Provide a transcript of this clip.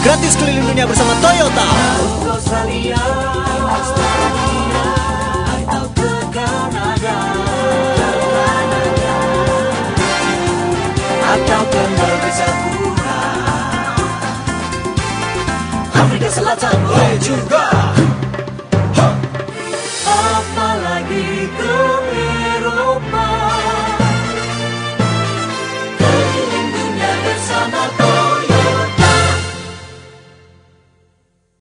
Gratis keliling dunia bersama Toyota. Australia, atau ke Kanada, atau ke negeri Sakura, Afrika Selatan boleh juga.